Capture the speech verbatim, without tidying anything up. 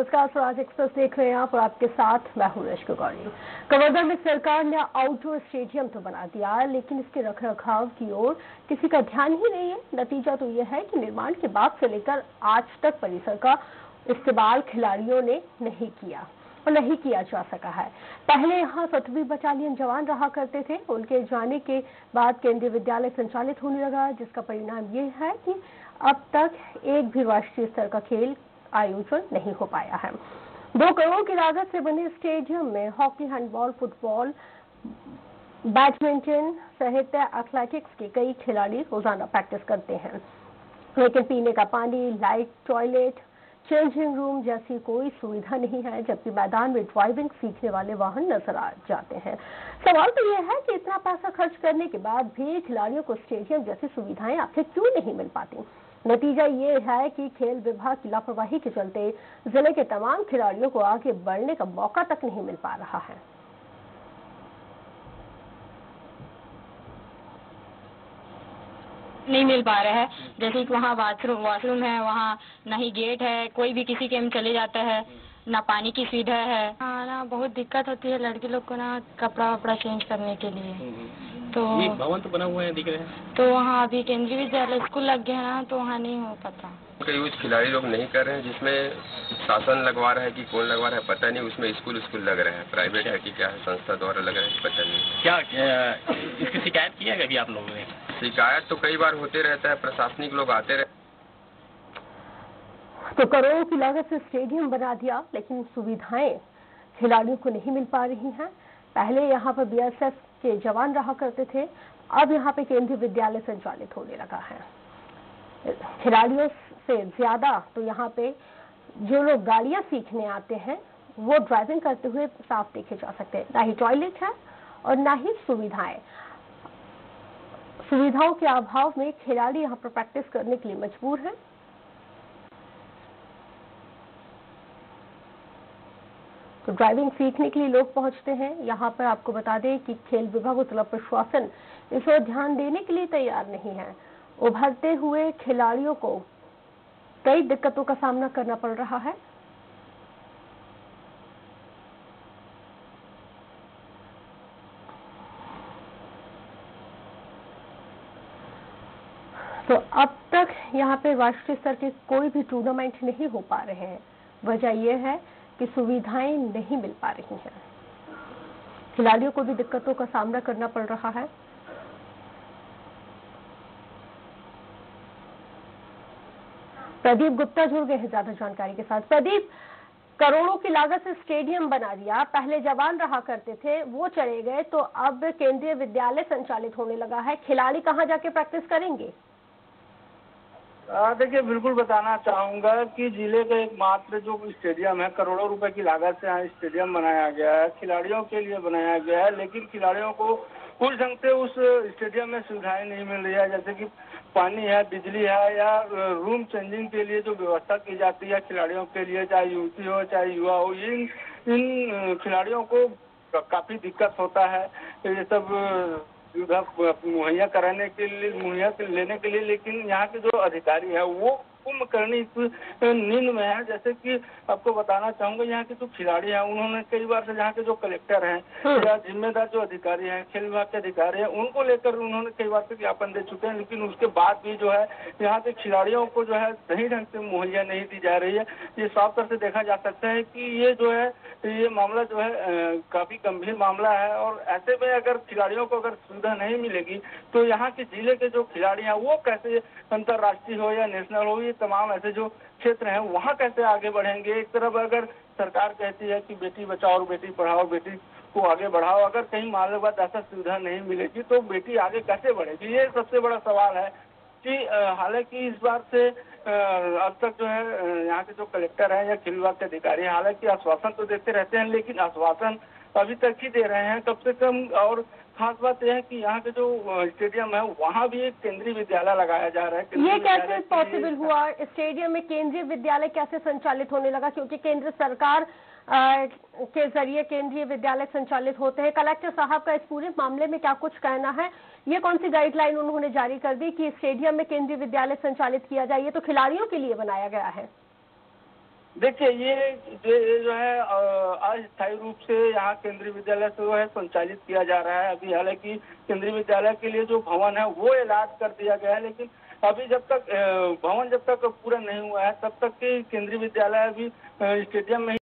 नमस्कार, स्वराज एक्सप्रेस देख रहे हैं आप और आपके साथ मैं हूं रश्मि गौरी। कवर्धा में सरकार ने आउटडोर स्टेडियम तो बना दिया है, लेकिन इसके रखरखाव की ओर किसी का ध्यान ही नहीं है। नतीजा तो यह है कि निर्माण के बाद से लेकर आज तक परिसर का इस्तेमाल खिलाड़ियों ने नहीं किया और नहीं किया जा सका है। पहले यहाँ सतवीं बटालियन जवान रहा करते थे, उनके जाने के बाद केंद्रीय विद्यालय संचालित होने लगा, जिसका परिणाम ये है कि अब तक एक भी राष्ट्रीय स्तर का खेल आयोजन नहीं हो पाया है। दो करोड़ की लागत से बने स्टेडियम में हॉकी, हैंडबॉल, फुटबॉल, बैडमिंटन सहित एथलेटिक्स के कई खिलाड़ी रोजाना प्रैक्टिस करते हैं, लेकिन पीने का पानी, लाइट, टॉयलेट, चेंजिंग रूम जैसी कोई सुविधा नहीं है, जबकि मैदान में ड्राइविंग सीखने वाले वाहन नजर आ जाते हैं। सवाल तो यह है कि इतना पैसा खर्च करने के बाद भी खिलाड़ियों को स्टेडियम जैसी सुविधाएं आखिर क्यों नहीं मिल पाती। नतीजा ये है कि खेल विभाग की लापरवाही के चलते जिले के तमाम खिलाड़ियों को आगे बढ़ने का मौका तक नहीं मिल पा रहा है। नहीं मिल पा रहा है, जैसे कि वहाँ बाथरूम वॉशरूम है, वहाँ ना ही गेट है, कोई भी किसी के में चले जाता है, ना पानी की सुविधा है। हाँ ना, बहुत दिक्कत होती है लड़की लोग को ना कपड़ा वपड़ा चेंज करने के लिए। तो ये भवन तो बना हुआ है, दिख रहे हैं। तो वहाँ अभी केंद्रीय विद्यालय स्कूल लग गया है ना, तो वहाँ नहीं हो पाता। का यूज खिलाड़ी लोग नहीं कर रहे हैं, जिसमें शासन लगवा रहा है कि कौन लगवा रहा है पता नहीं। उसमें स्कूल स्कूल लग रहे हैं, प्राइवेट है कि क्या है, संस्था द्वारा लग रहे हैं पता नहीं। क्या इसकी शिकायत की है कभी आप लोगों ने? शिकायत तो कई बार होते रहता है, प्रशासनिक लोग आते रहते। तो करोड़ों की लागत से स्टेडियम बना दिया, लेकिन सुविधाएं खिलाड़ियों को नहीं मिल पा रही हैं। पहले यहाँ पर बीएसएफ के जवान रहा करते थे, अब यहाँ पे केंद्रीय विद्यालय संचालित होने लगा है। खिलाड़ियों से ज्यादा तो यहाँ पे जो लोग गाड़ियां सीखने आते हैं वो ड्राइविंग करते हुए साफ देखे जा सकते हैं। ना ही टॉयलेट है और ना ही सुविधाएं। सुविधाओं के अभाव में खिलाड़ी यहाँ पर प्रैक्टिस करने के लिए मजबूर हैं। तो ड्राइविंग सीखने के लिए लोग पहुंचते हैं। यहाँ पर आपको बता दें कि खेल विभाग और जिला प्रशासन इस ओर ध्यान देने के लिए तैयार नहीं है। उभरते हुए खिलाड़ियों को कई दिक्कतों का सामना करना पड़ रहा है। तो अब तक यहाँ पे राष्ट्रीय स्तर के कोई भी टूर्नामेंट नहीं हो पा रहे हैं। वजह यह है कि सुविधाएं नहीं मिल पा रही हैं। खिलाड़ियों को भी दिक्कतों का सामना करना पड़ रहा है। प्रदीप गुप्ता जुड़ गए हैं ज्यादा जानकारी के साथ। प्रदीप, करोड़ों की लागत से स्टेडियम बना दिया, पहले जवान रहा करते थे वो चले गए, तो अब केंद्रीय विद्यालय संचालित होने लगा है, खिलाड़ी कहां जाके प्रैक्टिस करेंगे? देखिए, बिल्कुल बताना चाहूंगा कि जिले का एकमात्र जो स्टेडियम है, करोड़ों रुपए की लागत से यहाँ स्टेडियम बनाया गया है, खिलाड़ियों के लिए बनाया गया है, लेकिन खिलाड़ियों को पूरी ढंग से उस स्टेडियम में सुविधाएं नहीं मिल रही है, जैसे कि पानी है, बिजली है, या रूम चेंजिंग के लिए जो व्यवस्था की जाती है खिलाड़ियों के लिए, चाहे युवती हो चाहे युवा हो, इन इन खिलाड़ियों को काफी दिक्कत होता है ये सब सुविधा मुहैया कराने के लिए, मुहैया लेने के लिए। लेकिन यहाँ के जो अधिकारी है वो कुंभकर्णी नींद में है। जैसे कि आपको बताना चाहूंगा, यहाँ के जो खिलाड़ी हैं उन्होंने कई बार से यहाँ के जो कलेक्टर हैं या जिम्मेदार जो अधिकारी हैं, खेल विभाग के अधिकारी हैं, उनको लेकर उन्होंने कई बार से ज्ञापन दे चुके हैं, लेकिन उसके बाद भी जो है यहाँ के खिलाड़ियों को जो है सही ढंग से मुहैया नहीं दी जा रही है। ये साफ तौर से देखा जा सकता है कि ये जो है ये मामला जो है काफी गंभीर मामला है, और ऐसे में अगर खिलाड़ियों को अगर सुविधा नहीं मिलेगी तो यहाँ के जिले के जो खिलाड़ी हैं वो कैसे अंतर्राष्ट्रीय हो या नेशनल हो, तमाम ऐसे जो क्षेत्र हैं वहाँ कैसे आगे बढ़ेंगे। एक तरफ अगर सरकार कहती है कि बेटी बचाओ और बेटी पढ़ाओ, बेटी को आगे बढ़ाओ, अगर कहीं मान लो बात ऐसा सुविधा नहीं मिलेगी तो बेटी आगे कैसे बढ़ेगी, ये सबसे बड़ा सवाल है। कि हालांकि इस बार से अब तक जो है यहाँ के जो कलेक्टर हैं या खेल विभाग के अधिकारी हालांकि आश्वासन तो देते रहते हैं, लेकिन आश्वासन अभी तक ही दे रहे हैं कम से कम। और खास बात यह है कि यहाँ के जो स्टेडियम है वहाँ भी एक केंद्रीय विद्यालय लगाया जा रहा है। ये कैसे पॉसिबल हुआ? स्टेडियम में केंद्रीय विद्यालय कैसे संचालित होने लगा? क्योंकि केंद्र सरकार आ, के जरिए केंद्रीय विद्यालय संचालित होते हैं। कलेक्टर साहब का इस पूरे मामले में क्या कुछ कहना है? ये कौन सी गाइडलाइन उन्होंने जारी कर दी कि स्टेडियम में केंद्रीय विद्यालय संचालित किया जाए? ये तो खिलाड़ियों के लिए बनाया गया है। देखिए ये ये जो है अस्थायी रूप से यहाँ केंद्रीय विद्यालय से जो है संचालित किया जा रहा है। अभी हालांकि केंद्रीय विद्यालय के लिए जो भवन है वो अलॉट कर दिया गया है, लेकिन अभी जब तक भवन जब तक पूरा नहीं हुआ है तब तक केंद्रीय विद्यालय अभी स्टेडियम में